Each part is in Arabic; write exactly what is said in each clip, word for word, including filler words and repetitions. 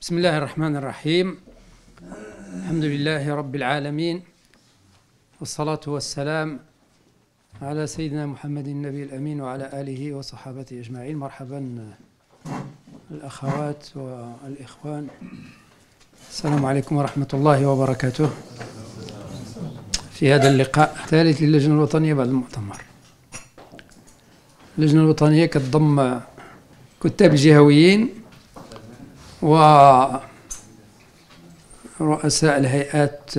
بسم الله الرحمن الرحيم. الحمد لله رب العالمين، والصلاة والسلام على سيدنا محمد النبي الأمين وعلى آله وصحابته أجمعين. مرحبا الأخوات والإخوان، السلام عليكم ورحمة الله وبركاته. في هذا اللقاء الثالث للجنة الوطنية بعد المؤتمر. اللجنة الوطنية كتضم كتاب الجهويين ورؤساء الهيئات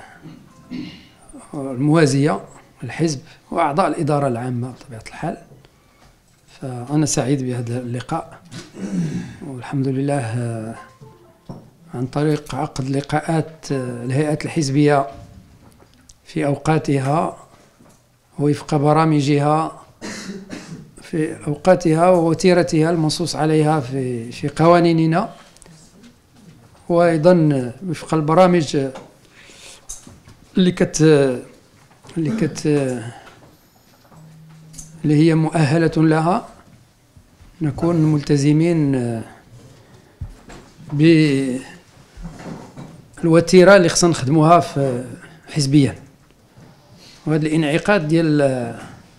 الموازية الحزب وأعضاء الإدارة العامة بطبيعة الحال. فأنا سعيد بهذا اللقاء، والحمد لله عن طريق عقد لقاءات الهيئات الحزبية في أوقاتها ووفق برامجها في أوقاتها ووتيرتها المنصوص عليها في في قوانيننا، وأيضا وفق البرامج اللي كت اللي كت اللي هي مؤهلة لها، نكون ملتزمين بالوتيرة اللي خصنا نخدموها في حزبيا. وهذا الانعقاد ديال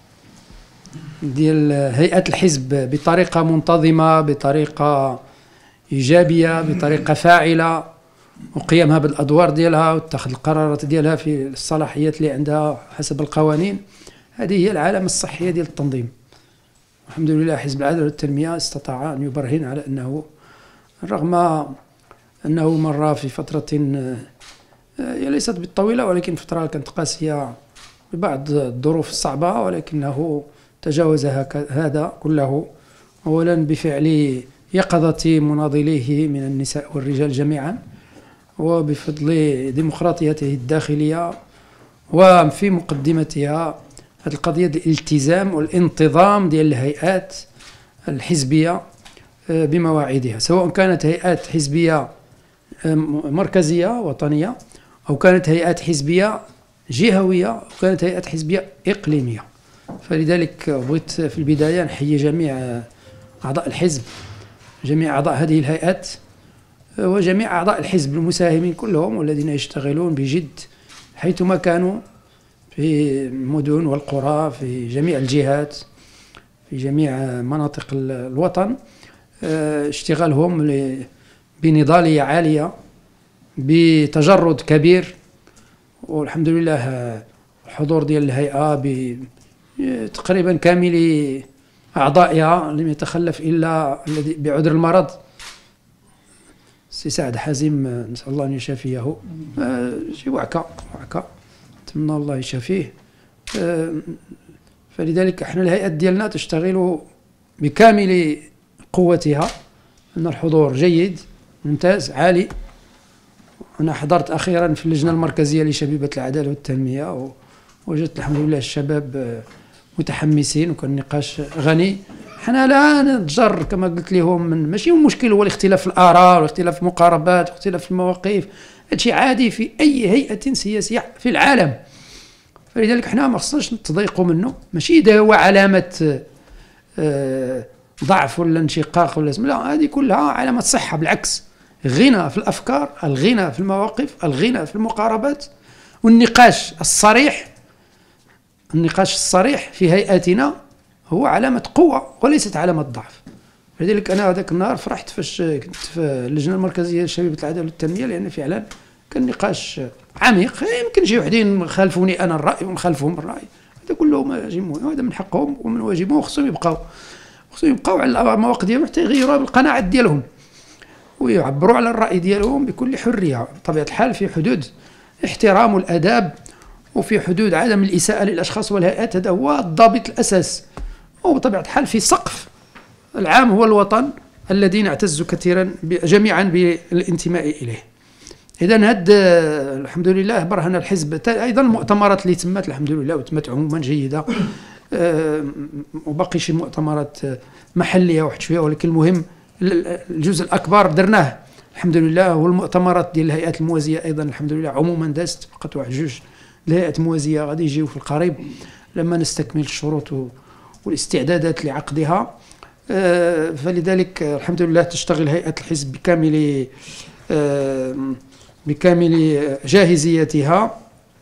ديال هيئة الحزب بطريقة منتظمة، بطريقة إيجابية، بطريقة فاعلة، وقيامها بالأدوار ديالها واتخذ القرارات ديالها في الصلاحيات اللي عندها حسب القوانين، هذه هي العلامة الصحية ديال التنظيم. الحمد لله حزب العدالة والتنمية استطاع أن يبرهن على أنه رغم أنه مر في فترة هي ليست بالطويلة ولكن فترة كانت قاسية ببعض الظروف الصعبة، ولكنه تجاوز هذا كله، أولا بفعل يقظة مناضليه من النساء والرجال جميعا، وبفضل ديمقراطيته الداخلية، وفي مقدمتها هذه القضية الالتزام والانتظام ديال الهيئات الحزبية بمواعيدها، سواء كانت هيئات حزبية مركزية وطنية أو كانت هيئات حزبية جهوية أو كانت هيئات حزبية إقليمية. فلذلك بغيت في البداية نحيي جميع أعضاء الحزب، جميع أعضاء هذه الهيئات، وجميع أعضاء الحزب المساهمين كلهم والذين يشتغلون بجد حيثما كانوا في المدن والقرى في جميع الجهات في جميع مناطق الوطن، اشتغالهم بنضالية عالية بتجرد كبير. والحمد لله الحضور ديال الهيئة تقريبا كامل أعضائها لم يتخلف إلا الذي بعذر المرض، سي سعد حازم نسأل الله أن يشافيه، شي وعكة وعكة نتمنى الله يشافيه. فلذلك احنا الهيئات ديالنا تشتغل بكامل قوتها، أن الحضور جيد ممتاز عالي. أنا حضرت أخيرا في اللجنة المركزية لشبيبة العدالة والتنمية، ووجدت الحمد لله الشباب متحمسين وكان النقاش غني. حنا لا نتجر كما قلت لهم، من ماشي المشكل هو الاختلاف في الآراء واختلاف المقاربات واختلاف المواقف، هادشي عادي في أي هيئة سياسية في العالم. فلذلك حنا ما خصناش نتضايقوا منه، ماشي ده هو علامة ضعف ولا انشقاق ولا لا، هذه كلها علامة صحة، بالعكس غنى في الأفكار، الغنى في المواقف، الغنى في المقاربات، والنقاش الصريح النقاش الصريح في هيئاتنا هو علامة قوة وليست علامة ضعف. لذلك أنا هذاك النهار فرحت فاش كنت في اللجنة المركزية لشبيبة العدالة والتنمية، لأن فعلا كان نقاش عميق. يمكن شي وحدين خالفوني أنا الرأي ونخالفهم الرأي، هذا كله ماشي مهم، هذا من حقهم ومن واجبهم، خصهم يبقاو خصهم يبقاو على المواقف ديالهم حتى يغيروها بالقناعات ديالهم ويعبروا على الرأي ديالهم بكل حرية بطبيعة الحال، في حدود احترام الآداب وفي حدود عدم الإساءة للأشخاص والهيئات. هذا هو الضابط الأساس، وبطبيعة الحال في سقف العام هو الوطن الذي نعتز كثيرا جميعا بالانتماء إليه. إذن هاد الحمد لله برهن الحزب. أيضا المؤتمرات اللي تمت الحمد لله وتمت عموما جيدة، وبقي شي مؤتمرات محلية واحد شوية، ولكن المهم الجزء الأكبر درناه الحمد لله. والمؤتمرات ديال الهيئات الموازية أيضا الحمد لله عموما دازت، فقط واحد جوج الهيئات الموازية غادي يجيو في القريب لما نستكمل الشروط والاستعدادات لعقدها. فلذلك الحمد لله تشتغل هيئة الحزب بكامل بكامل جاهزيتها.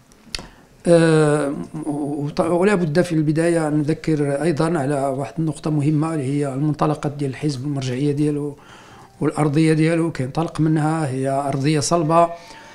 ولا بد في البداية أن نذكر أيضا على واحد النقطة مهمة اللي هي المنطلقات ديال الحزب، المرجعية ديالو والأرضية ديالو. كينطلق منها هي أرضية صلبة،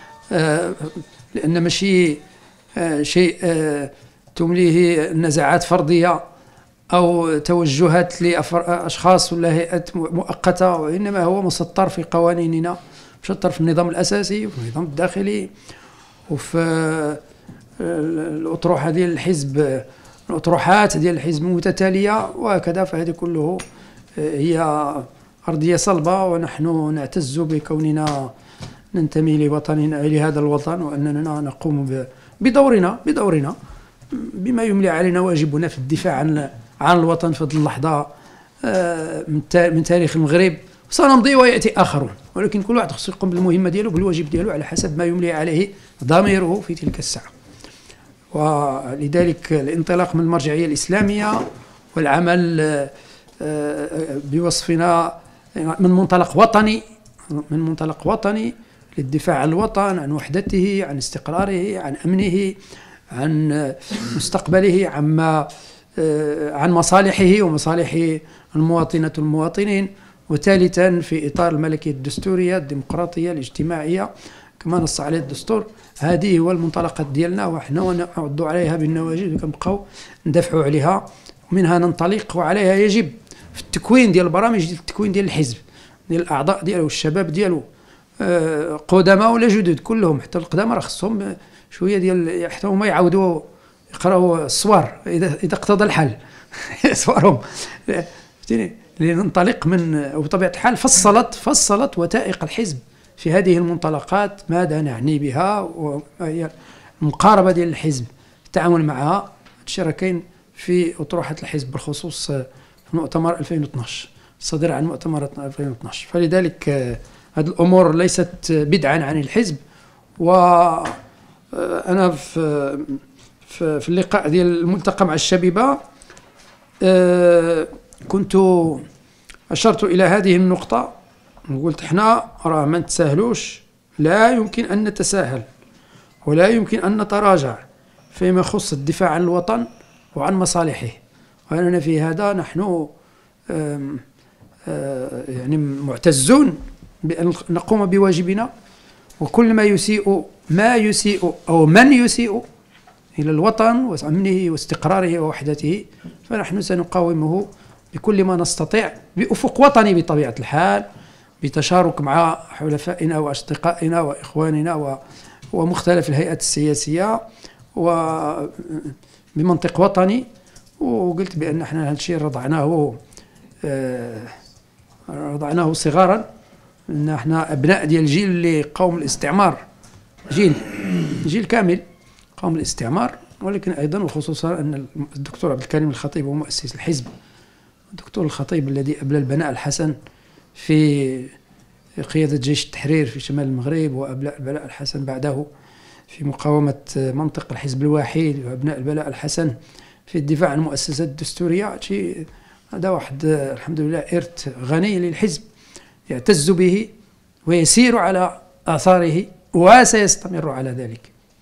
لأن ماشي شيء تمليه نزاعات فردية أو توجهات لأشخاص ولا هيئات مؤقتة، وإنما هو مسطر في قوانيننا، مسطر في النظام الأساسي وفي النظام الداخلي وفي الأطروحة ديال الحزب، الأطروحات ديال الحزب متتالية وهكذا. فهذه كله هي أرضية صلبة، ونحن نعتز بكوننا ننتمي لوطننا، لهذا الوطن، وأننا نقوم بدورنا بدورنا بما يملي علينا واجبنا في الدفاع عن عن الوطن في هذه اللحظة من تاريخ المغرب. سنمضي ويأتي آخرون، ولكن كل واحد خصو يقوم بالمهمة ديالو بالواجب ديالو على حسب ما يملي عليه ضميره في تلك الساعة. ولذلك الانطلاق من المرجعية الإسلامية والعمل بوصفنا من منطلق وطني، من منطلق وطني للدفاع عن الوطن، عن وحدته، عن استقراره، عن أمنه، عن مستقبله، عما عن مصالحه ومصالح المواطنة والمواطنين. وثالثا في إطار الملكية الدستورية الديمقراطية الاجتماعية كما نص عليه الدستور. هذه هو المنطلقات ديالنا، وحنا نعضوا عليها بالنواجذ وكنبقاو ندافعوا عليها، ومنها ننطلق. وعليها يجب في التكوين ديال البرامج ديال التكوين ديال الحزب، ديال الأعضاء ديالو والشباب ديالو، قدماء ولا جدد كلهم، حتى القدامى راه خصهم شويه ديال حتى هما يعاودوا يقراوا الصور اذا اذا اقتضى الحال صورهم. فهمتيني؟ لننطلق من، وبطبيعه الحال فصلت فصلت وثائق الحزب في هذه المنطلقات ماذا نعني بها، وهي المقاربه ديال الحزب، التعامل معها. الشراكين في اطروحه الحزب بالخصوص في مؤتمر ألفين واثناش، الصادر عن مؤتمر ألفين واثناش. فلذلك هذه الامور ليست بدعا عن الحزب. وانا في في اللقاء ديال الملتقى مع الشبيبه كنت اشرت الى هذه النقطه، وقلت احنا راه ما نتساهلوش، لا يمكن ان نتساهل ولا يمكن ان نتراجع فيما يخص الدفاع عن الوطن وعن مصالحه. واننا في هذا نحن يعني معتزون بأن نقوم بواجبنا، وكل ما يسيء ما يسيء أو من يسيء إلى الوطن وأمنه واستقراره ووحدته فنحن سنقاومه بكل ما نستطيع بأفق وطني بطبيعة الحال، بتشارك مع حلفائنا وأصدقائنا وإخواننا ومختلف الهيئات السياسية وبمنطق وطني. وقلت بأن احنا هذا الشيء رضعناه رضعناه صغارا، ان احنا ابناء ديال الجيل اللي قوم الاستعمار، جيل جيل كامل قوم الاستعمار. ولكن ايضا وخصوصا ان الدكتور عبد الكريم الخطيب هو مؤسس الحزب، الدكتور الخطيب الذي ابلى البناء الحسن في قياده جيش التحرير في شمال المغرب، وابلى البلاء الحسن بعده في مقاومه منطق الحزب الوحيد، وابناء البلاء الحسن في الدفاع عن المؤسسات الدستوريه. شيء هذا واحد الحمد لله إرث غني للحزب يعتز به ويسير على آثاره وسيستمر على ذلك.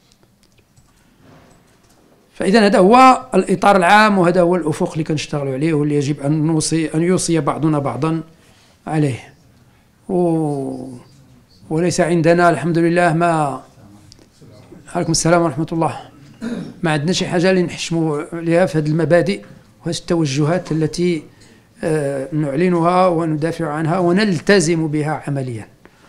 فإذا هذا هو الإطار العام، وهذا هو الأفق اللي كنشتغلوا عليه، واللي يجب أن نوصي أن يوصي بعضنا بعضا عليه. و... وليس عندنا الحمد لله ما عليكم السلام ورحمة الله، ما عندنا شي حاجة اللي نحشموا عليها في هذه المبادئ وهذه التوجهات التي آه نعلنها وندافع عنها ونلتزم بها عمليا.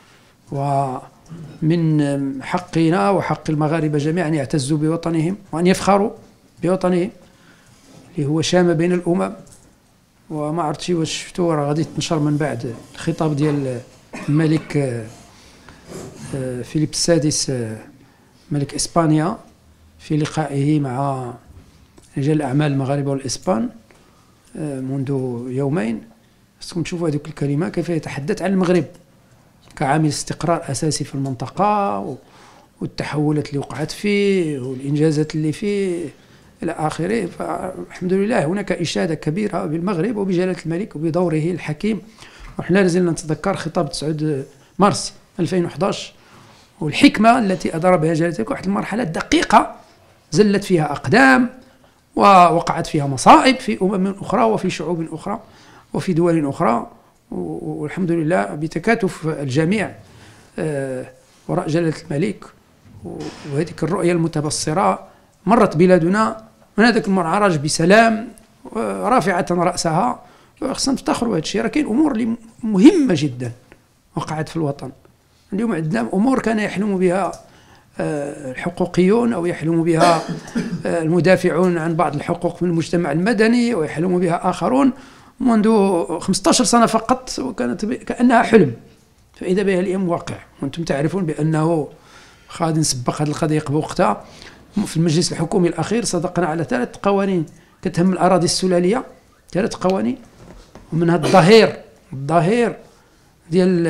ومن حقنا وحق المغاربة جميعا أن يعتزوا بوطنهم وأن يفخروا بوطنهم اللي هو شامة بين الأمم. وما عرفتش واش شفتوا راه غادي تنشر من بعد الخطاب ديال الملك آه آه فيليب السادس آه ملك إسبانيا في لقائه مع رجال الأعمال المغاربة والإسبان منذ يومين. خصكم تشوفوا هذه الكلمة كيف يتحدث عن المغرب كعامل استقرار أساسي في المنطقة، والتحولات اللي وقعت فيه والإنجازات اللي فيه. إلى آخره. فالحمد لله هناك إشادة كبيرة بالمغرب وبجلالة الملك وبدوره الحكيم. ونحن لازلنا نتذكر خطاب تسعة مارس ألفين وأحد عشر والحكمة التي أدار بها جلالتك، واحد المرحلة دقيقة زلت فيها أقدام ووقعت فيها مصائب في أمم أخرى وفي شعوب أخرى وفي دول أخرى، والحمد لله بتكاتف الجميع وراء جلالة الملك وهذه الرؤية المتبصرة مرت بلادنا من هذاك المعرج بسلام رافعة رأسها. خصنا نفتخروا بهذا الشيء. راه كاين أمور اللي مهمة جدا وقعت في الوطن اليوم. عندنا أمور كان يحلم بها الحقوقيون أو يحلم بها المدافعون عن بعض الحقوق من المجتمع المدني ويحلم بها آخرون منذ خمسة عشر سنة فقط، وكانت كأنها حلم، فإذا بها اليوم واقع. وأنتم تعرفون بأنه خالد سبق هذه القضية قبل وقتها. في المجلس الحكومي الأخير صدقنا على ثلاث قوانين كتهم الأراضي السلالية، ثلاث قوانين، ومنها الظهير الظهير ديال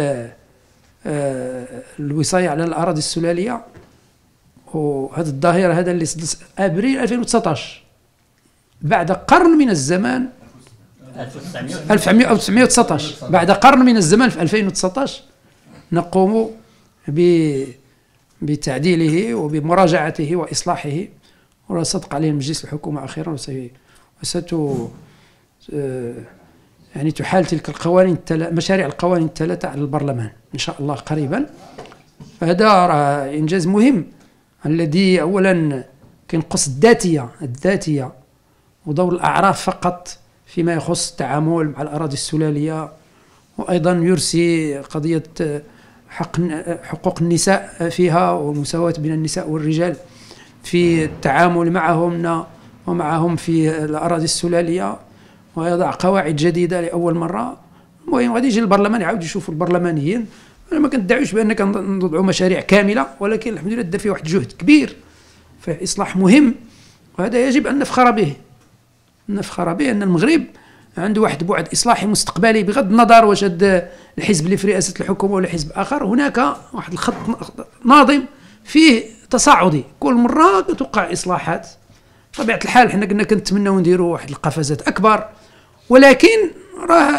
الوصاية على الأراضي السلالية. وهذا الظهير هذا اللي صدر أبريل ألفين وتسعة عشر بعد قرن من الزمان، ألف وتسعمائة وتسعة عشر بعد قرن من الزمان في ألفين وتسعة عشر نقوم بتعديله وبمراجعته وإصلاحه، وصدق عليه المجلس الحكومة أخيرا. وست يعني تحال تلك القوانين مشاريع القوانين الثلاثة على البرلمان إن شاء الله قريبا. فهذا راه إنجاز مهم الذي أولا كينقص الذاتية الذاتية ودور الأعراف فقط فيما يخص التعامل مع الأراضي السلالية، وأيضا يرسي قضية حق حقوق النساء فيها والمساواة بين النساء والرجال في التعامل معهم ومعهم في الأراضي السلالية، ويضع قواعد جديدة لأول مرة. المهم غادي يجي البرلمان يعاود يشوفوا البرلمانيين. أنا ما كندعوش بأن كنضعوا مشاريع كاملة، ولكن الحمد لله دار فيه واحد الجهد كبير فيه إصلاح مهم، وهذا يجب أن نفخر به نفخر به أن المغرب عنده واحد بعد إصلاحي مستقبلي بغض النظر واش هذا الحزب اللي في رئاسة الحكومة ولا حزب آخر. هناك واحد الخط ناظم فيه تصاعدي، كل مرة توقع إصلاحات. بطبيعة الحال حنا كنا كنتمناو نديروا واحد القفزات أكبر، ولكن راه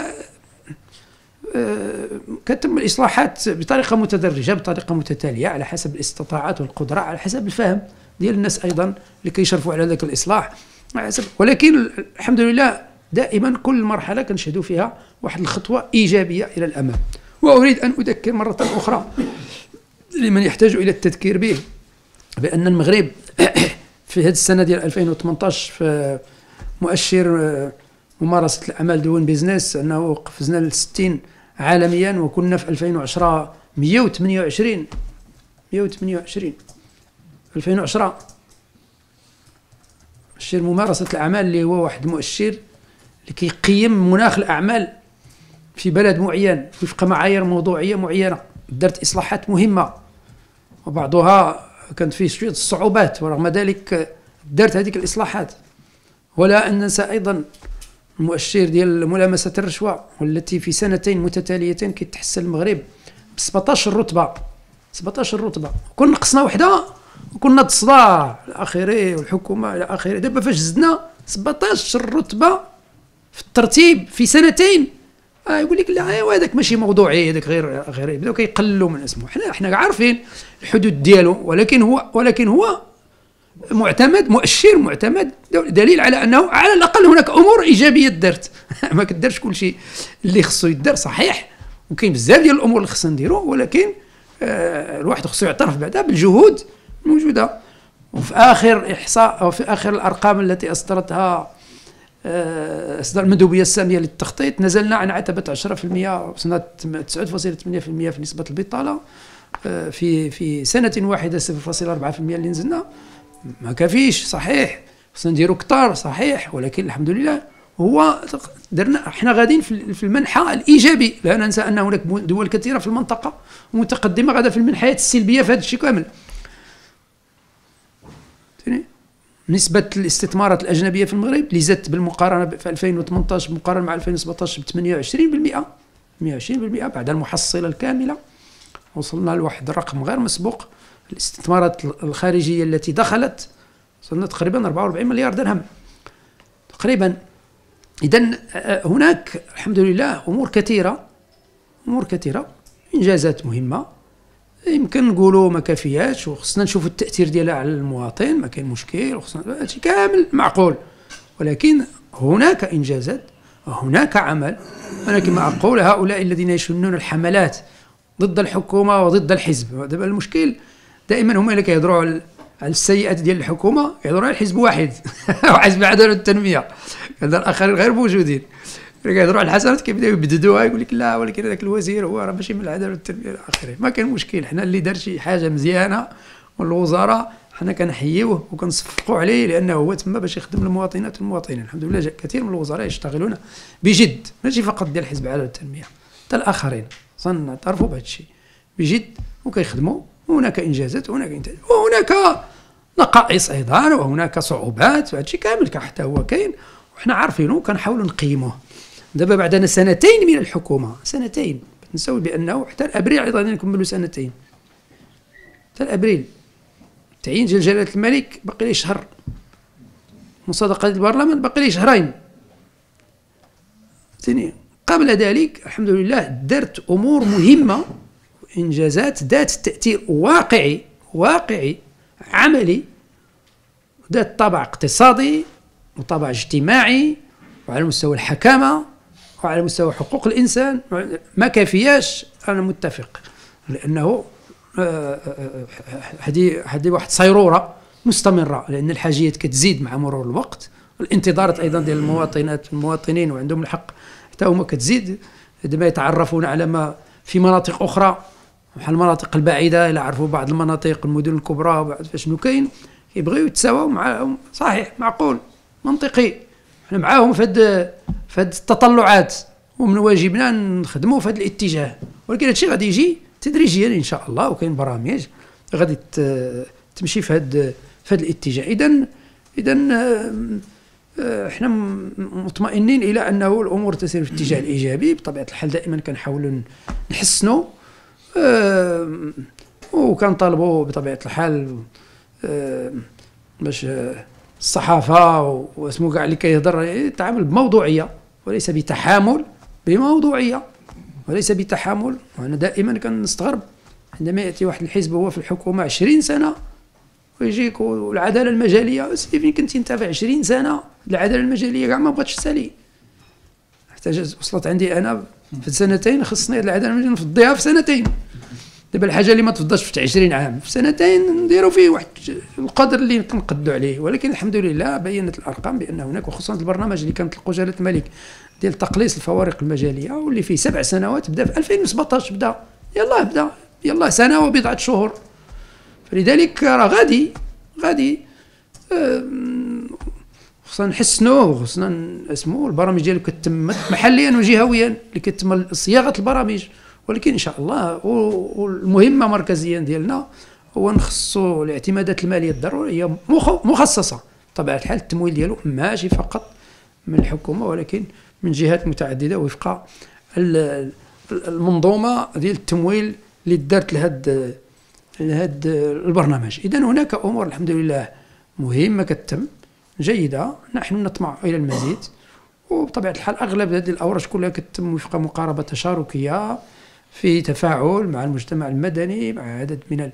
كتم الإصلاحات بطريقة متدرجة بطريقة متتالية على حسب الاستطاعات والقدرة، على حسب الفهم ديال الناس أيضا اللي كيشرفوا على ذاك الإصلاح. ولكن الحمد لله دائما كل مرحلة كنشهدوا فيها واحد الخطوة إيجابية إلى الأمام. وأريد أن أذكر مرة أخرى لمن يحتاج إلى التذكير به بأن المغرب في هذه السنة ديال ألفين وثمانية عشر في مؤشر ممارسة الأعمال دون بيزنس أنه قفزنا ل ستين عالميا، وكنا في ألفين وعشرة مئة وثمانية وعشرين مئة وثمانية وعشرين ألفين وعشرة. مؤشر ممارسة الأعمال اللي هو واحد المؤشر اللي كيقيم مناخ الأعمال في بلد معين وفق معايير موضوعية معينة. درت إصلاحات مهمة وبعضها كانت فيه شوية الصعوبات، ورغم ذلك درت هذه الإصلاحات. ولا أن ننسى أيضا المؤشر ديال ملامسة الرشوة، والتي في سنتين متتاليتين كيتحسن المغرب ب سبعطاش رتبة سبعطاش رتبة. كنا نقصنا وحدة وكنا تصداع إلى آخره والحكومة إلى آخره. دابا فاش زدنا سبعطاش رتبة في الترتيب في سنتين، آه يقول لك لا ايوا هذاك ماشي موضوعي، هذاك غير غير يبداو كيقللوا من اسمه. حنا حنا عارفين الحدود ديالو، ولكن هو ولكن هو معتمد، مؤشر معتمد، دليل على انه على الاقل هناك امور ايجابيه درت. ما كدارش كل شيء اللي خصو يدار صحيح، وكاين بزاف ديال الامور اللي خصنا نديرو، ولكن آه الواحد خصو يعترف بعدا بالجهود الموجوده. وفي اخر احصاء او في اخر الارقام التي اصدرتها اصدار المندوبيه الساميه للتخطيط، نزلنا عن عتبه عشرة بالمئة، وصلنا تسعة فاصلة ثمانية بالمئة في نسبه البطاله في في سنه واحده. صفر فاصلة أربعة بالمئة اللي نزلنا ما كافيش صحيح، خصنا نديرو كثار صحيح، ولكن الحمد لله هو درنا. احنا غاديين في المنحى الايجابي. لا ننسى ان هناك دول كثيره في المنطقه متقدمه غاده في المنحيات السلبيه في هذا الشيء كامل. نسبة الاستثمارات الأجنبية في المغرب اللي زادت بالمقارنة في ألفين وثمانية عشر مقارنة مع ألفين وسبعة عشر ب ثمانية وعشرين بالمئة ثمانية وعشرين بالمئة بعد المحصلة الكاملة. وصلنا لواحد الرقم غير مسبوق. الاستثمارات الخارجية التي دخلت وصلنا تقريبا أربعة وأربعين مليار درهم تقريبا. إذن هناك الحمد لله أمور كثيرة، أمور كثيرة، إنجازات مهمة يمكن نقولوا ما كافياش، وخصنا نشوفوا التأثير ديالها على المواطن، ما كاين مشكل، وخصنا هادشي كامل معقول، ولكن هناك إنجازات وهناك عمل. أنا كما أقول هؤلاء الذين يشنون الحملات ضد الحكومة وضد الحزب، دابا المشكل دائما هما اللي كيهضروا على السيئات ديال الحكومة يهضروا على الحزب واحد وحزب العدالة والتنمية، هذا الآخرين غير موجودين. كيهضروا على الحسنات كيبداو يبددوها، يقول لك لا ولكن هذاك الوزير هو راه ماشي من العدالة والتنمية إلى آخره. ما كاين مشكل، حنا اللي دار شي حاجة مزيانة والوزراء حنا كنحييوه وكنصفقوا عليه لأنه هو تما باش يخدم المواطنات والمواطنين. الحمد لله كثير من الوزراء يشتغلون بجد، ماشي فقط ديال حزب العدالة والتنمية، حتى الآخرين نعترفوا بهذا الشيء بجد وكيخدموا. هناك إنجازات وهناك إنتاج وهناك نقائص أيضا وهناك صعوبات، هذا الشيء كامل حتى هو كاين وحنا عارفينه وكنحاولوا نقيموه. دابا بعدنا سنتين من الحكومة، سنتين نسوي بأنه حتى الأبريل أيضا نكملوا سنتين، حتى الأبريل تعيين ديال جلالة الملك باقي ليه شهر، مصادقة البرلمان باقي ليه شهرين. ثاني قبل ذلك الحمد لله درت أمور مهمة وإنجازات ذات تأثير واقعي واقعي عملي، ذات طابع اقتصادي وطابع اجتماعي وعلى مستوى الحكامة وعلى مستوى حقوق الإنسان. ما كافياش، أنا متفق، لأنه هذه هذه واحد صيرورة مستمرة، لأن الحاجيات كتزيد مع مرور الوقت، والانتظارات أيضا ديال المواطنات والمواطنين وعندهم الحق حتى هما كتزيد عندما يتعرفون على ما في مناطق أخرى بحال المناطق البعيدة. إلا عرفوا بعض المناطق المدن الكبرى وبعد فشنو كاين يبغيو يتساواو معاهم. صحيح، معقول، منطقي، احنا معاهم في هاد في هاد التطلعات ومن واجبنا نخدموا في هذا الاتجاه، ولكن هادشي غادي يجي تدريجيا ان شاء الله، وكاين برامج غادي تمشي في هذا في هذا الاتجاه. اذا اذا احنا مطمئنين الى انه الامور تسير في الاتجاه الايجابي. بطبيعه الحال دائما كنحاولوا نحسنوا وكنطالبوا بطبيعه الحال باش الصحافه واسمو كاع اللي كيهضر يتعامل بموضوعيه وليس بتحامل، بموضوعيه وليس بتحامل. وانا دائما كنستغرب عندما ياتي واحد الحزب هو في الحكومه عشرين سنه ويجيك والعداله المجاليه، سيدي فين كنتي انت في عشرين سنه؟ العداله المجاليه كاع ما بغاتش تسالي، حتى وصلت عندي انا في سنتين خصني العداله المجاليه نفضيها في سنتين. دابا الحاجه اللي ما تفضاش في عشرين عام في سنتين نديروا فيه واحد القدر اللي كنقدوا عليه. ولكن الحمد لله بينت الارقام بان هناك، وخصوصا البرنامج اللي كانت جلاله الملك ديال تقليص الفوارق المجاليه واللي فيه سبع سنوات بدا في ألفين وسبعطاش، بدا يلاه بدا يلاه سنه وبضعه شهور. فلذلك راه غادي غادي خصنا نحسنوه وخصنا اسمو البرامج ديالو كتم محليا وجهويا اللي كتم صياغه البرامج. ولكن ان شاء الله والمهمه مركزيا ديالنا هو نخصصوا الاعتمادات الماليه الضروريه مخصصه. بطبيعه الحال التمويل ديالو ماشي فقط من الحكومه ولكن من جهات متعدده وفق المنظومه ديال التمويل اللي دارت لهذا لهذا البرنامج. اذا هناك امور الحمد لله مهمه كتم جيده، نحن نطمع الى المزيد. وبطبيعه الحال اغلب هذه الاوراق كلها كتم وفق مقاربه تشاركيه في تفاعل مع المجتمع المدني، مع عدد من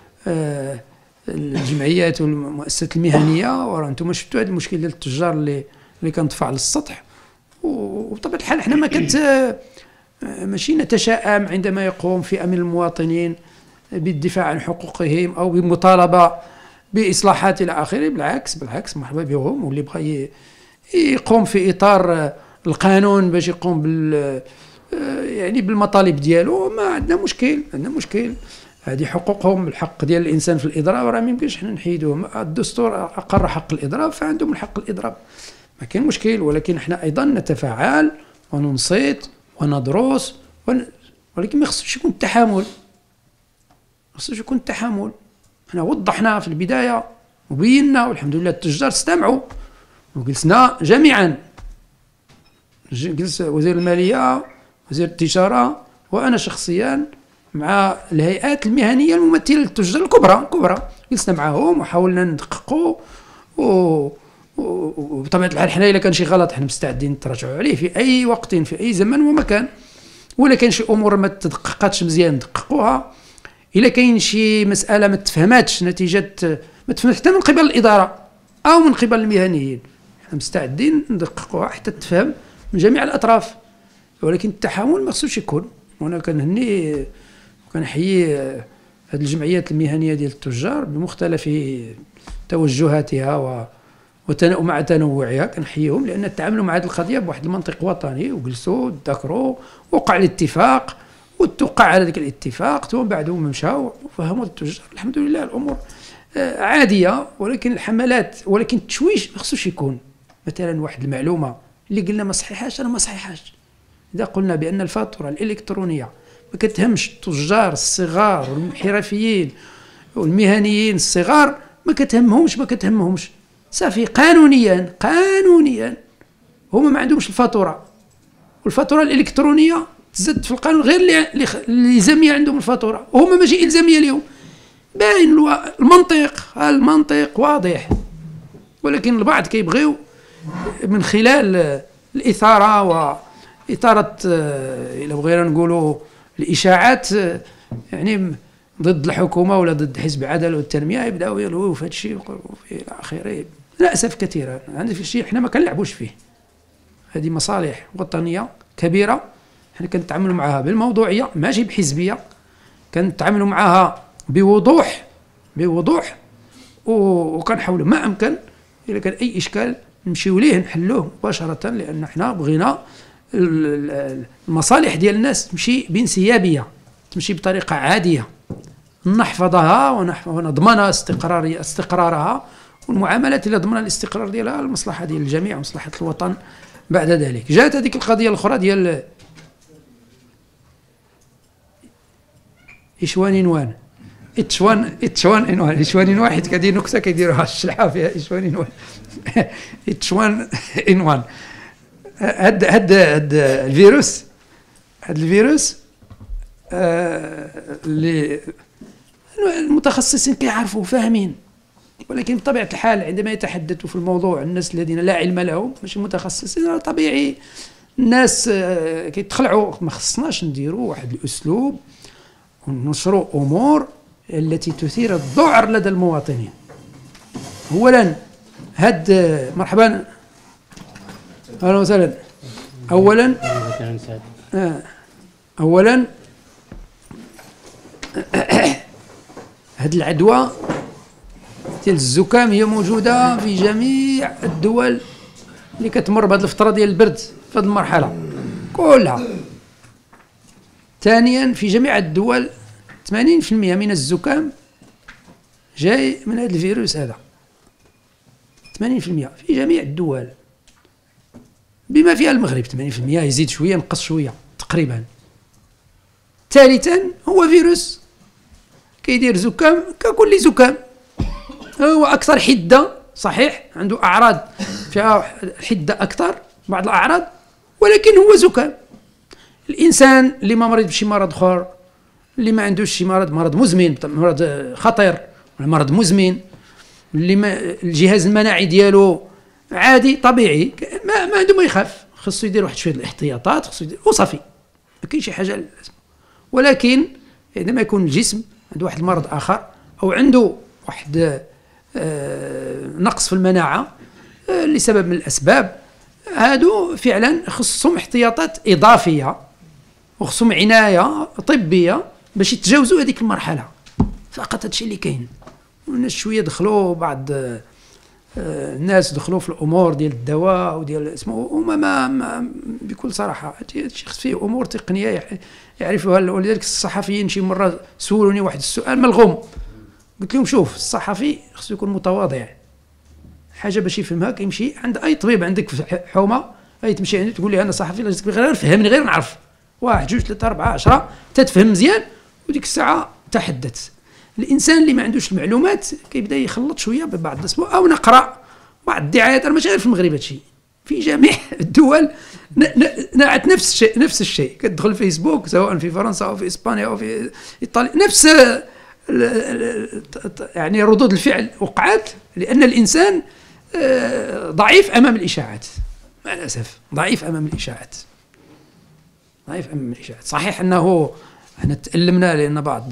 الجمعيات والمؤسسات المهنيه. وانتم شفتوا هذا المشكل ديال التجار اللي اللي كنطفى على السطح. وبطبيعه الحال احنا ما كنت ماشي نتشائم عندما يقوم فئه من المواطنين بالدفاع عن حقوقهم او بمطالبه باصلاحات الى اخره. بالعكس بالعكس مرحبا بهم، واللي بغى يقوم في اطار القانون باش يقوم بال يعني بالمطالب ديالو ما عندنا مشكل، عندنا مشكل. هذه حقوقهم، الحق ديال الانسان في الاضراب راه ما يمكنش حنا نحيدوه. الدستور اقر حق الاضراب فعندهم الحق الاضراب، ما كاين مشكل. ولكن احنا ايضا نتفاعل وننصت وندرس ون... ولكن ما خصوش يكون التحامل، ما خصوش يكون التحامل. احنا وضحنا في البدايه وبينا، والحمد لله التجار استمعوا وجلسنا جميعا، جلس وزير الماليه وزير التجاره وانا شخصيا مع الهيئات المهنيه الممثله للتجار الكبرى الكبرى، جلسنا معهم وحاولنا ندققوا وبطبيعه الحال حنا الا كان شي غلط حنا مستعدين نتراجعوا عليه في اي وقت في اي زمن ومكان. ولا كاين شي امور ما تدققاتش مزيان ندققوها. الا كاين شي مساله ما تفهماتش نتيجه ما تفهمش حتى من قبل الاداره او من قبل المهنيين، حنا مستعدين ندققوها حتى تفهم من جميع الاطراف. ولكن التحامل ما خصوش يكون. وانا كنهني وكنحيي هذه الجمعيات المهنيه ديال التجار بمختلف توجهاتها ومع تنوعها، كنحييهم لان تعاملوا مع هذه القضيه بواحد المنطق وطني وجلسوا تذاكروا وقع الاتفاق وتوقع على ذاك الاتفاق، ثم بعد هما مشاو وفهموا التجار. الحمد لله الامور عاديه. ولكن الحملات ولكن التشويش ما خصوش يكون. مثلا واحد المعلومه اللي قلنا ما صحيحاش انا ما صحيحاش. اذا قلنا بان الفاتوره الالكترونيه ما كتهمش التجار الصغار والحرفيين والمهنيين الصغار، ما كتهمهمش ما كتهمهمش صافي. قانونيا قانونيا هما ما عندهمش الفاتوره، والفاتوره الالكترونيه تزاد في القانون غير اللي الالزاميه عندهم الفاتوره وهما ماشي الزاميه اليوم. باين المنطق المنطق واضح. ولكن البعض كيبغيو من خلال الاثاره واثاره الا بغينا نقولوا الاشاعات يعني ضد الحكومه ولا ضد حزب العداله والتنميه، يبداو يلووا في هذا الشيء ويقولوا الى اخره. للاسف كثيرا عندنا في الشيء احنا ما كنلعبوش فيه. هذه مصالح وطنيه كبيره حنا كنتعاملوا معها بالموضوعيه ماشي بحزبيه، كنتعاملوا معها بوضوح بوضوح وكنحاولوا ما امكن الا كان اي اشكال نمشيو ليه نحلوه مباشره، لان حنا بغينا المصالح ديال الناس تمشي بانسيابيه، تمشي بطريقه عاديه، نحفظها ونضمن استقرار استقرارها والمعاملات اللي ضمن الاستقرار ديالها المصلحه ديال الجميع ومصلحه الوطن. بعد ذلك جاءت هذيك القضيه الاخرى ديال إشوان إنوان إتشوان إتشوان إنوان إشوان إنوان حيت كدير نكتة كيديروها الشلحة فيها إشوان إنوان إتشوان إنوان. هاد هاد هاد الفيروس هاد الفيروس اللي المتخصصين كيعرفوا فاهمين، ولكن بطبيعة الحال عندما يتحدثوا في الموضوع الناس الذين لا علم لهم ماشي متخصصين طبيعي الناس كيتخلعوا. ما خصناش نديروا واحد الأسلوب وننشروا أمور التي تثير الذعر لدى المواطنين. أولا هاد مرحبا أهلا وسهلا. أولا أولا هاد العدوى ديال الزكام هي موجودة في جميع الدول اللي كتمر بهذه الفترة ديال البرد في هذه المرحلة كلها. ثانيا في جميع الدول ثمانين بالمئة من الزكام جاي من هذا الفيروس هذا، ثمانين بالمئة في جميع الدول بما فيها المغرب. ثمانين بالمئة يزيد شوية ينقص شوية تقريبا. ثالثا هو فيروس كيدير زكام ككل زكام، هو أكثر حدة صحيح، عنده أعراض فيها حدة أكثر بعض الأعراض، ولكن هو زكام. الإنسان اللي ما مريض بشي مرض آخر، اللي ما عندوش شي مرض مرض مزمن مرض خطير ولا مرض مزمن، اللي ما الجهاز المناعي ديالو عادي طبيعي ما, ما عنده ما يخاف، خصو يدير واحد شويه الاحتياطات خصو يدير وصافي ما كاين شي حاجه لازم. ولكن عندما يكون الجسم عنده واحد المرض اخر او عنده واحد آه نقص في المناعه آه لسبب من الاسباب، هادو فعلا خصهم احتياطات اضافيه وخصهم عنايه طبيه باش يتجاوزوا هذيك المرحله. فقط هادشي اللي كاين. والناس شويه دخلوا بعض آه الناس دخلوا في الامور ديال الدواء وديال اسمه هما ما, ما بكل صراحه هادشي فيه امور تقنيه يعرفوها. ولذلك الصحفيين شي مره سولوني واحد السؤال ملغوم، قلت لهم شوف الصحفي خصو يكون متواضع، حاجه باش يفهمها كيمشي عند اي طبيب عندك في حومه اي تمشي عنده تقول لي انا صحفي غير فهمني غير نعرف واحد جوج ثلاثه اربعه عشره تتفهم مزيان وديك الساعه تحدث. الانسان اللي ما عندوش المعلومات كيبدا يخلط شويه ببعض الاسماء او نقرا بعض الدعايات. راه ماشي غير في المغرب هادشي، في جميع الدول نعت نفس الشيء نفس الشيء. كتدخل فيسبوك سواء في فرنسا او في اسبانيا او في ايطاليا نفس يعني ردود الفعل وقعت، لان الانسان ضعيف أمام الإشاعات، مع الأسف ضعيف أمام الإشاعات، ضعيف أمام الإشاعات. صحيح أنه احنا تألمنا لأن بعض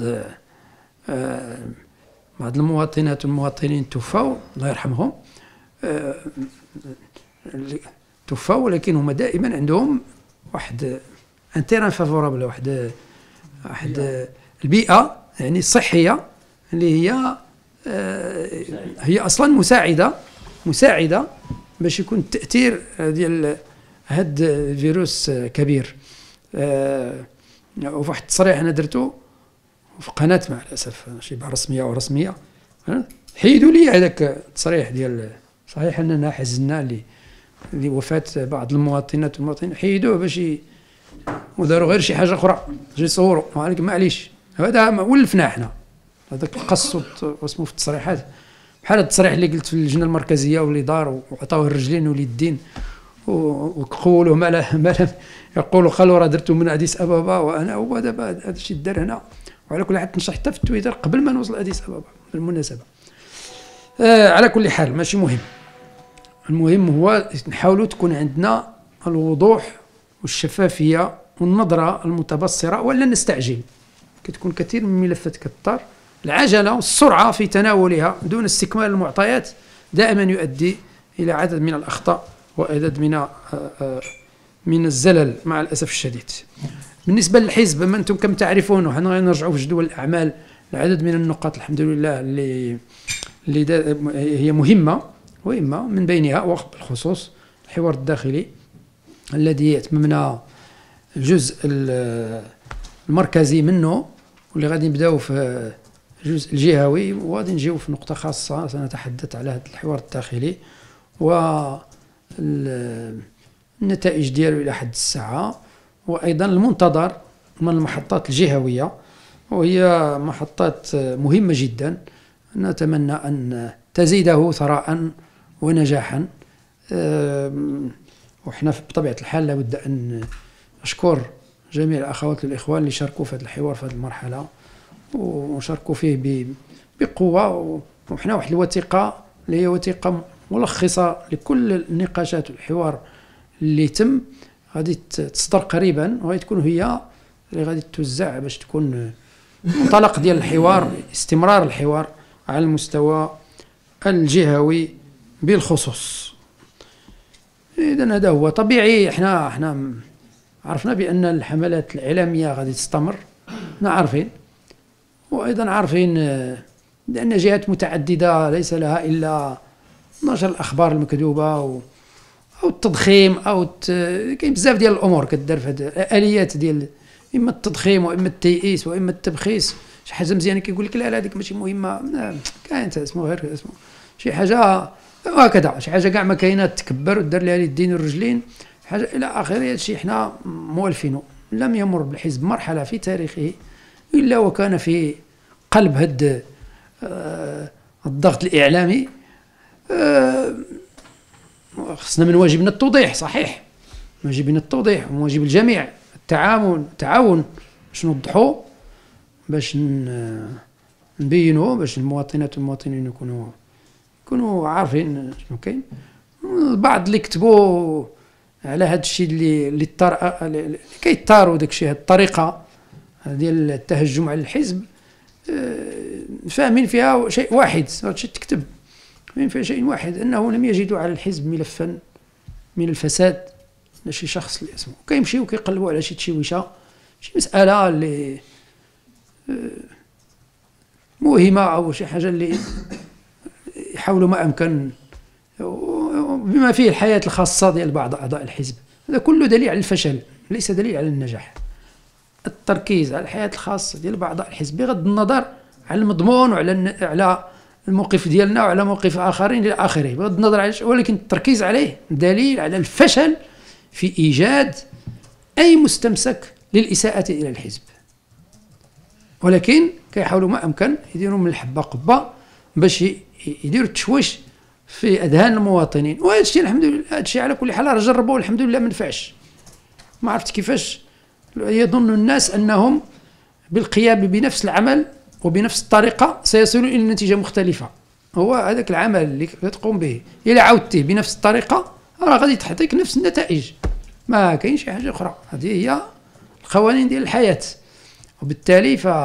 بعض المواطنات والمواطنين توفوا الله يرحمهم، توفوا، ولكن هما دائما عندهم واحد ان تيران فافورابل، واحد واحد البيئة يعني الصحية اللي هي هي أصلا مساعدة مساعدة باش يكون التأثير ديال هاد الفيروس كبير. وفي واحد التصريح أنا درتو في قناة مع الأسف ماشي رسمية ورسمية، حيدوا لي هذاك التصريح ديال صحيح أننا حزنا لوفاة بعض المواطنات والمواطنين، حيدوه باش وداروا غير شي حاجة أخرى باش يصوروا، ولكن معليش هذا ولفناه حنا هذاك القص واسمه في التصريحات، بحال التصريح اللي قلت في اللجنة المركزية واللي دار وعطاوه الرجلين واليدين وقولوا ما لا ما لم يقولوا قالوا راه درتو من أديس أبابا وأنا هو دابا هذا الشيء دار هنا. وعلى كل حال تنشر حتى في التويتر قبل ما نوصل أديس أبابا بالمناسبة. آه على كل حال ماشي مهم، المهم هو نحاولوا تكون عندنا الوضوح والشفافية والنظرة المتبصرة، ولا نستعجل. كتكون كثير من الملفات كتطار، العجلة والسرعة في تناولها دون استكمال المعطيات دائما يؤدي إلى عدد من الأخطاء وعدد من من الزلل مع الأسف الشديد. بالنسبة للحزب ما أنتم كم تعرفون، وحنا نرجعوا في جدول الأعمال العدد من النقاط الحمد لله اللي اللي هي مهمة مهمة من بينها وبالخصوص الحوار الداخلي الذي أتممنا الجزء المركزي منه، واللي غادي نبداو في الجزء الجهوي، وغادي نجيو في نقطة خاصة سنتحدث على هذا الحوار الداخلي والنتائج ديالو إلى حد الساعة، وأيضا المنتظر من المحطات الجهوية، وهي محطات مهمة جدا نتمنى أن تزيده ثراء ونجاحا. وإحنا بطبيعة الحال لابد أن أشكر جميع الأخوات والإخوان اللي شاركوا في هذا الحوار في هذه المرحلة وشاركوا فيه بقوة، وإحنا واحد الوثيقة اللي هي وثيقة ملخصة لكل النقاشات والحوار اللي تم غادي تصدر قريبا، وغادي تكون هي اللي غادي توزع باش تكون منطلق ديال الحوار، استمرار الحوار على المستوى الجهوي بالخصوص. إذن هذا هو طبيعي. احنا احنا عرفنا بأن الحملات الإعلامية غادي تستمر، احنا عارفين، وأيضا عارفين بأن جهات متعددة ليس لها إلا نشر الأخبار المكذوبة أو أو التضخيم أو الت... كاين بزاف ديال الأمور كدار في هذه الآليات ديال إما التضخيم وإما التيئيس وإما التبخيس. شي حاجة مزيانة كيقول لك لا لا هذيك ماشي مهمة، كاين اسمه غير اسمه شي حاجة هكذا، شي حاجة كاع ما كاينة تكبر ودار لها اليدين والرجلين حاجة إلى آخره. هذا الشيء حنا موالفينه. لم يمر بالحزب مرحلة في تاريخه إلا وكان في قلب هد آه الضغط الإعلامي. آه خصنا من واجبنا التوضيح، صحيح واجبنا التوضيح وواجب الجميع التعاون التعاون باش نوضحوا، باش نبينوا، باش المواطنات والمواطنين يكونوا يكونوا عارفين شنو كاين. البعض اللي كتبوا على هذا الشيء اللي اللي طار اللي كيطاروا داك الشيء، هذه الطريقه ديال التهجم على الحزب، فاهمين فيها شيء واحد، هادشي تكتب فاهمين فيها شيء واحد، انه لم يجدوا على الحزب ملفا من الفساد لشي شخص اللي اسمه، كيمشيو وكيقلبوا على شي تشويشه، شي مساله اللي مهمه او شي حاجه اللي يحاولوا ما امكن بما فيه الحياه الخاصه ديال بعض اعضاء الحزب. هذا كله دليل على الفشل ليس دليل على النجاح. التركيز على الحياه الخاصه ديال بعض اعضاء الحزب بغض النظر على المضمون وعلى على الموقف ديالنا وعلى موقف اخرين الى اخره، بغض النظر على، ولكن التركيز عليه دليل على الفشل في ايجاد اي مستمسك للاساءه الى الحزب. ولكن كيحاولوا ما امكن يديروا من الحبه قبه باش يديروا التشويش في اذهان المواطنين. وهذا الشيء الحمد لله، هذا الشيء على كل حال جربوه والحمد لله ما نفعش. ما عرفت كيفاش يظن الناس انهم بالقيام بنفس العمل وبنفس الطريقه سيصلوا الى نتيجه مختلفه. هو هذاك العمل اللي كتقوم به إلا عاودتيه بنفس الطريقة راه غادي تعطيك نفس النتائج، ما كاينش شي حاجة أخرى. هذه هي القوانين ديال الحياة، وبالتالي ف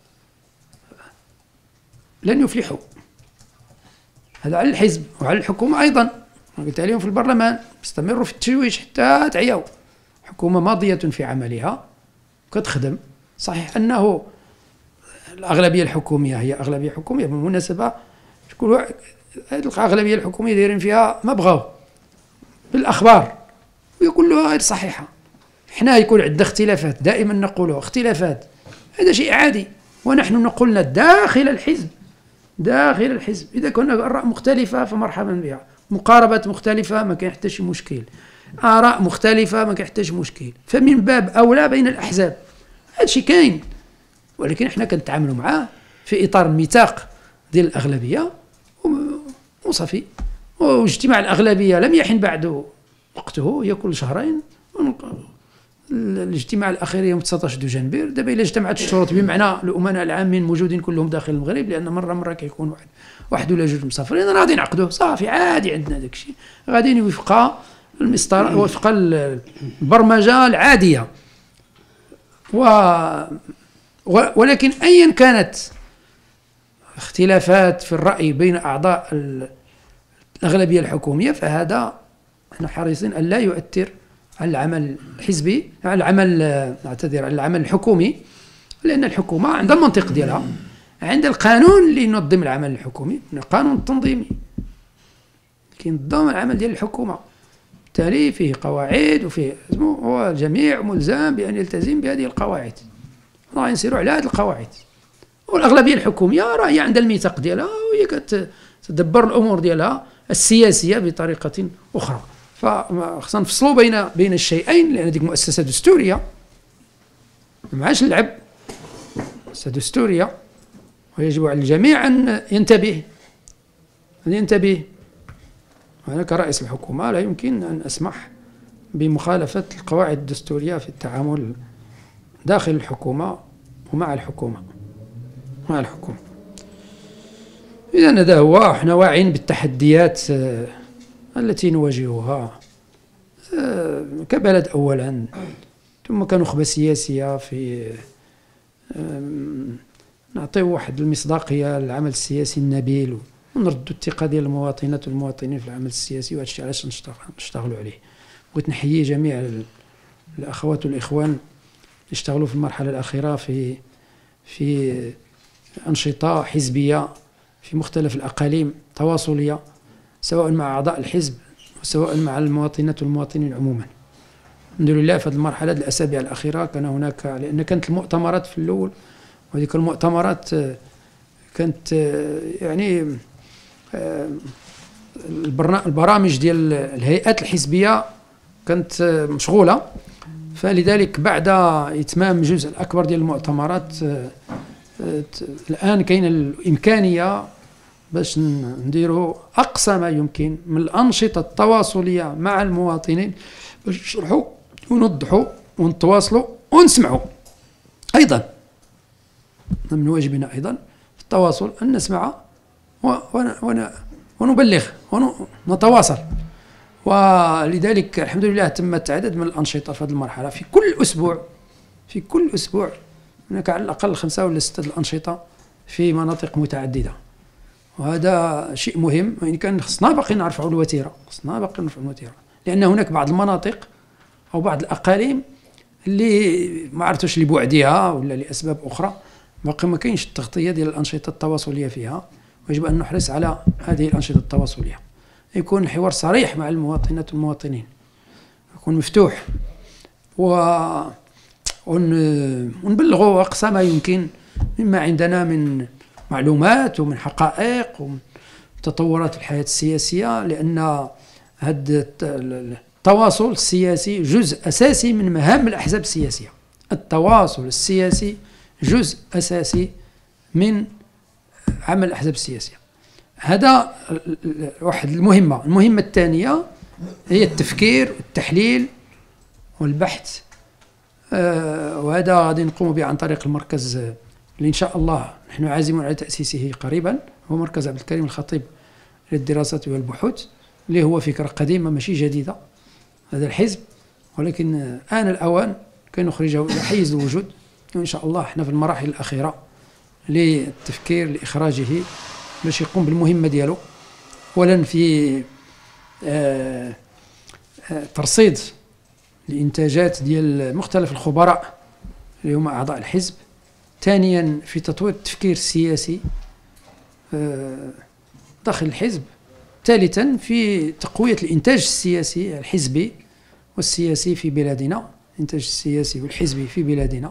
لن يفلحوا. هذا على الحزب وعلى الحكومة أيضا. قلت لهم في البرلمان استمروا في التشويش حتى تعيوا. حكومة ماضية في عملها كتخدم، صحيح أنه الأغلبية الحكومية هي أغلبية حكومية بالمناسبة، شكون هذه الأغلبية الحكومية دايرين فيها ما بغاو بالأخبار وكلها غير صحيحة. حنا يكون عندنا اختلافات، دائما نقولها اختلافات، هذا شيء عادي، ونحن نقولنا داخل الحزب داخل الحزب إذا كنا آراء مختلفة فمرحبا بها، مقاربات مختلفة ما كاين حتى شي مشكل، آراء مختلفة ما كاين حتى شي مشكل، فمن باب أولى بين الأحزاب هذا الشيء كاين، ولكن احنا كنتعاملوا معاه في إطار الميثاق ديال الأغلبية وصافي. واجتماع الأغلبية لم يحن بعد وقته، هي كل شهرين. الاجتماع الأخير يوم تسعطاش دجنبر، دابا إلا اجتمعت الشروط بمعنى الأمناء العامين موجودين كلهم داخل المغرب، لأن مرة مرة كيكون واحد واحد ولا جوج مسافرين، راه غادي نعقدوه صافي عادي، عندنا داك الشيء غادي وفق المسطرة وفق البرمجة العادية. و ولكن أيا كانت اختلافات في الرأي بين أعضاء الأغلبية الحكومية فهذا احنا حريصين أن لا يؤثر على العمل الحزبي، على العمل اعتذر على العمل الحكومي، لأن الحكومة عندها المنطق ديالها، عندها القانون اللي ينظم العمل الحكومي، القانون التنظيمي كينظم العمل ديال الحكومة، بالتالي فيه قواعد وفيه هو الجميع ملزم بأن يلتزم بهذه القواعد، راه ينسيروا على هذه القواعد. والأغلبية الحكومية راه هي عندها الميثاق ديالها وهي كتدبر الأمور ديالها السياسية بطريقة أخرى. فخصنا نفصلوا بين بين الشيئين، لأن هذيك مؤسسة دستورية ما عادش نلعب، مؤسسة دستورية ويجب على الجميع أن ينتبه أن ينتبه. وأنا كرئيس الحكومة لا يمكن أن أسمح بمخالفة القواعد الدستورية في التعامل داخل الحكومة ومع الحكومة مع الحكومة. إذن هذا هو، احنا واعين بالتحديات التي نواجهها كبلد أولا، ثم كنخبة سياسية في نعطيه واحد المصداقية للعمل السياسي النبيل ونردوا الثقة ديال المواطنات والمواطنين في العمل السياسي، وهذا الشيء علاش نشتغلوا عليه. بغيت نحيي جميع الأخوات والإخوان اللي اشتغلوا في المرحلة الأخيرة في في أنشطة حزبية في مختلف الأقاليم تواصلية، سواء مع أعضاء الحزب وسواء مع المواطنات والمواطنين عموما. الحمد لله في هذه المرحلة الأسابيع الأخيرة كان هناك، لأن كانت المؤتمرات في الأول، وهذيك المؤتمرات كانت يعني البرامج ديال الهيئات الحزبية كانت مشغولة، فلذلك بعد إتمام الجزء الأكبر ديال المؤتمرات الآن كاين الإمكانية باش نديروا أقصى ما يمكن من الأنشطة التواصلية مع المواطنين باش نشرحوا ونوضحوا ونتواصلوا ونسمعوا. أيضا من واجبنا أيضا في التواصل أن نسمع ونبلغ ونتواصل. ولذلك الحمد لله تمت عدد من الأنشطة في هذه المرحلة، في كل أسبوع في كل أسبوع هناك على الأقل خمسة ولا ستة الأنشطة في مناطق متعددة، وهذا شيء مهم. وإن كان خصنا باقي نرفعوا الوتيرة خصنا باقي نرفعوا الوتيرة لأن هناك بعض المناطق أو بعض الأقاليم اللي ما عرفتوش لبعدها ولا لأسباب أخرى باقي ما كاينش التغطية ديال الأنشطة التواصلية فيها، ويجب أن نحرص على هذه الأنشطة التواصلية، يكون الحوار صريح مع المواطنات والمواطنين، يكون مفتوح، و ونبلغوا أقصى ما يمكن مما عندنا من معلومات ومن حقائق ومن تطورات الحياة السياسية، لأن هذا التواصل السياسي جزء أساسي من مهام الأحزاب السياسية. التواصل السياسي جزء أساسي من عمل الأحزاب السياسية. هذا واحد المهمة. المهمة الثانية هي التفكير والتحليل والبحث، آه وهذا غادي نقوم به عن طريق المركز اللي إن شاء الله نحن عازمون على تأسيسه قريبا، هو مركز عبد الكريم الخطيب للدراسات والبحوث، اللي هو فكرة قديمة ماشي جديدة هذا الحزب، ولكن آن الأوان كي نخرجه إلى حيز الوجود. وإن شاء الله احنا في المراحل الأخيرة للتفكير لإخراجه باش يقوم بالمهمة ديالو، أولا في آه آه ترصيد الإنتاجات ديال مختلف الخبراء اللي هما أعضاء الحزب، ثانيا في تطوير التفكير السياسي آه داخل الحزب، ثالثا في تقوية الإنتاج السياسي الحزبي والسياسي في بلادنا، الإنتاج السياسي والحزبي في بلادنا،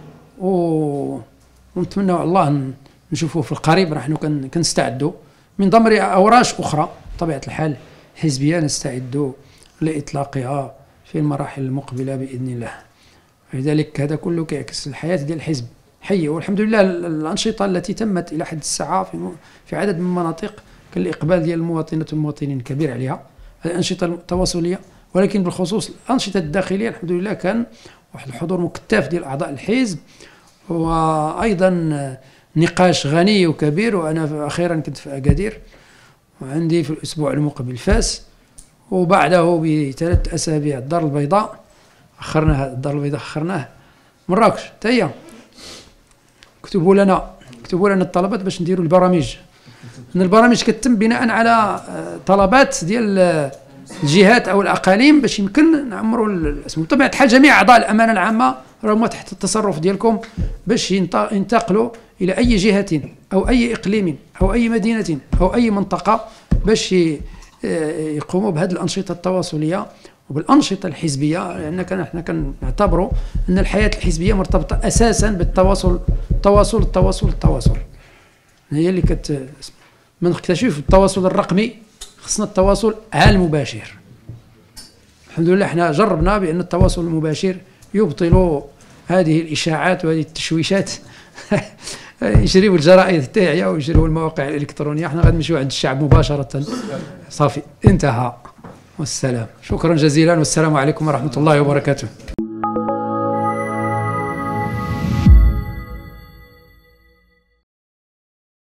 ونتمنى الله نشوفوه في القريب. نحن كنستعدوا من ضمن أوراش أخرى بطبيعة الحال حزبية نستعد لإطلاقها في المراحل المقبلة بإذن الله. لذلك هذا كله كيعكس الحياة ديال الحزب حية، والحمد لله الأنشطة التي تمت إلى حد الساعة في في عدد من المناطق كان الإقبال ديال المواطنات والمواطنين كبير عليها، الأنشطة التواصلية، ولكن بالخصوص الأنشطة الداخلية الحمد لله كان واحد الحضور مكثف ديال أعضاء الحزب، وأيضا نقاش غني وكبير. وأنا أخيرا كنت في أكادير، وعندي في الأسبوع المقبل فاس، وبعده بثلاث أسابيع الدار البيضاء، أخرناها الدار البيضاء أخرناه، مراكش تاهي. كتبوا لنا كتبوا لنا الطلبات باش نديروا البرامج، ان البرامج كتتم بناء على طلبات ديال الجهات او الاقاليم باش يمكن نعمروا الاسم. بطبيعه الحال جميع اعضاء الامانه العامه راهم تحت التصرف ديالكم باش ينتقلوا الى اي جهه او اي اقليم او اي مدينه او اي منطقه باش يقوموا بهذه الانشطه التواصليه وبالانشطه الحزبيه، لان كان احنا كنعتبروا ان الحياه الحزبيه مرتبطه اساسا بالتواصل التواصل التواصل التواصل هي اللي كت من نكتشف التواصل الرقمي خصنا التواصل المباشر. الحمد لله احنا جربنا بان التواصل المباشر يبطل هذه الاشاعات وهذه التشويشات يجريوا الجرائد التاعيه ويجريوا المواقع الالكترونيه، احنا غادي نمشيو عند الشعب مباشره. صافي انتهى، والسلام. شكرا جزيلا، والسلام عليكم ورحمه الله وبركاته.